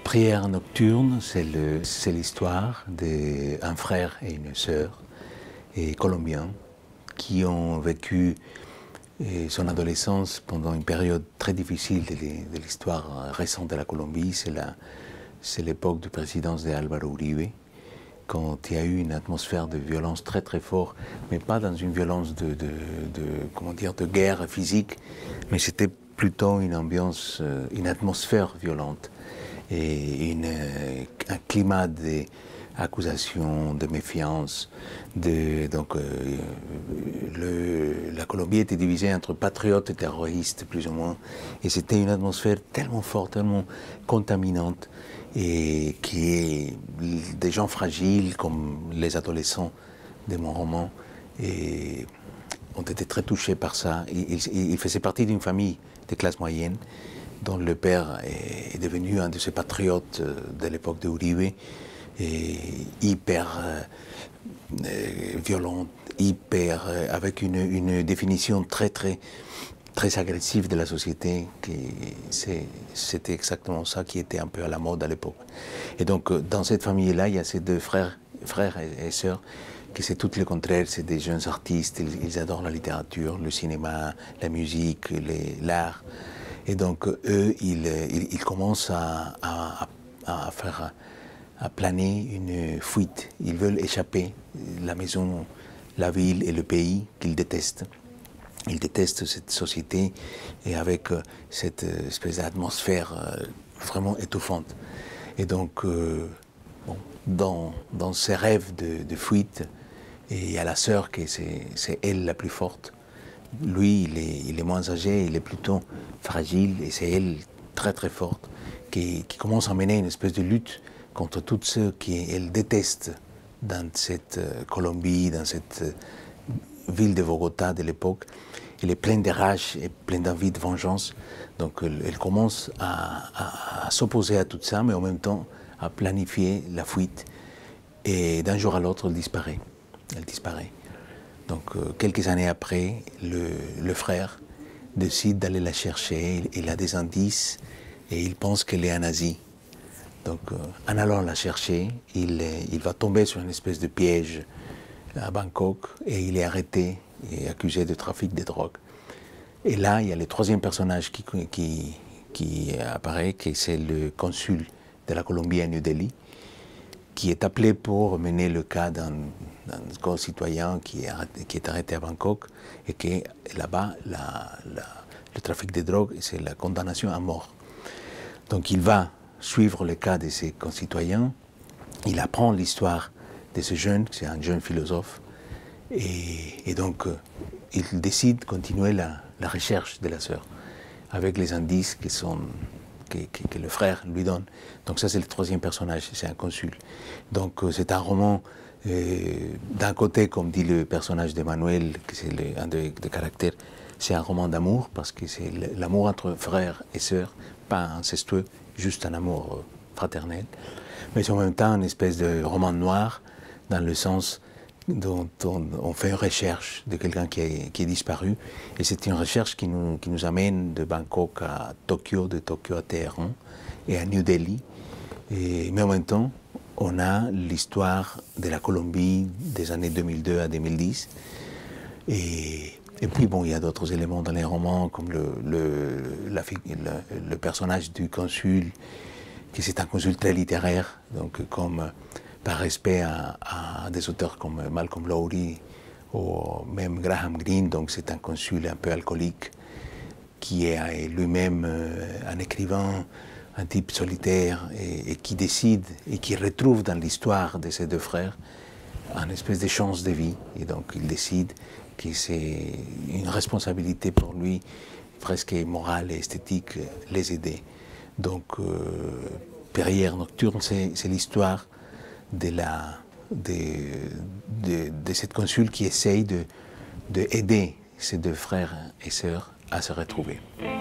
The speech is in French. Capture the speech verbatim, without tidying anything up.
Prière nocturne, c'est l'histoire d'un frère et une sœur et colombiens qui ont vécu et son adolescence pendant une période très difficile de l'histoire récente de la Colombie. C'est l'époque de présidence d'Álvaro Uribe, quand il y a eu une atmosphère de violence très très forte, mais pas dans une violence de, de, de, comment dire, de guerre physique, mais c'était plutôt une ambiance, une atmosphère violente et une, un climat d'accusations, de méfiance. De, donc, euh, le, la Colombie était divisée entre patriotes et terroristes, plus ou moins, et c'était une atmosphère tellement forte, tellement contaminante, et qui est des gens fragiles, comme les adolescents de mon roman, et ont été très touchés par ça. Il, il, il faisait partie d'une famille de classe moyenne, dont le père est devenu un de ces patriotes de l'époque de Uribe, et hyper euh, euh, violent, hyper, euh, avec une, une définition très très très agressive de la société. C'était exactement ça qui était un peu à la mode à l'époque. Et donc dans cette famille-là, il y a ces deux frères, frères et, et sœurs, qui c'est tout le contraire, c'est des jeunes artistes, ils, ils adorent la littérature, le cinéma, la musique, l'art. Et donc, eux, ils, ils, ils commencent à, à, à, faire, à planer une fuite. Ils veulent échapper la maison, la ville et le pays qu'ils détestent. Ils détestent cette société et avec cette espèce d'atmosphère vraiment étouffante. Et donc, euh, bon, dans, dans ces rêves de, de fuite, et il y a la sœur, qui c'est elle la plus forte. Lui, il est, il est moins âgé, il est plutôt fragile, et c'est elle, très très forte, qui, qui commence à mener une espèce de lutte contre tous ceux qu'elle déteste dans cette euh, Colombie, dans cette euh, ville de Bogota de l'époque. Elle est pleine de rage et pleine d'envie de vengeance. Donc elle, elle commence à, à, à s'opposer à tout ça, mais en même temps à planifier la fuite. Et d'un jour à l'autre, elle disparaît. Elle disparaît. Donc, euh, quelques années après, le, le frère décide d'aller la chercher. Il, il a des indices et il pense qu'elle est un nazi. Donc, euh, en allant la chercher, il, il va tomber sur une espèce de piège à Bangkok et il est arrêté et accusé de trafic de drogue. Et là, il y a le troisième personnage qui, qui, qui apparaît, qui c'est le consul de la Colombie à New Delhi, qui est appelé pour mener le cas d'un concitoyen qui est, arrêté, qui est arrêté à Bangkok et que là-bas, le trafic de drogue, c'est la condamnation à mort. Donc il va suivre le cas de ses concitoyens, il apprend l'histoire de ce jeune, c'est un jeune philosophe, et, et donc euh, il décide de continuer la, la recherche de la sœur avec les indices qui sont... Que, que, que le frère lui donne. Donc ça, c'est le troisième personnage, c'est un consul. Donc euh, c'est un roman, euh, d'un côté, comme dit le personnage d'Emmanuel, que c'est un des de caractères, c'est un roman d'amour, parce que c'est l'amour entre frères et sœurs, pas incestueux, juste un amour euh, fraternel. Mais c'est en même temps une espèce de roman noir, dans le sens dont on, on fait une recherche de quelqu'un qui, qui est disparu. Et c'est une recherche qui nous, qui nous amène de Bangkok à Tokyo, de Tokyo à Téhéran et à New Delhi. Et, mais en même temps, on a l'histoire de la Colombie des années deux mille deux à deux mille dix. Et, et puis, bon, il y a d'autres éléments dans les romans, comme le, le, la, le, le personnage du consul, qui c'est un consul très littéraire, donc comme... par respect à, à des auteurs comme Malcolm Lowry ou même Graham Greene, donc c'est un consul un peu alcoolique qui est lui-même un écrivain, un type solitaire et, et qui décide et qui retrouve dans l'histoire de ces deux frères une espèce de chance de vie. Et donc il décide que c'est une responsabilité pour lui, presque morale et esthétique, les aider. Donc euh, Prière nocturne, c'est l'histoire de, la, de, de, de cette consul qui essaye de, de aider ses deux frères et sœurs à se retrouver.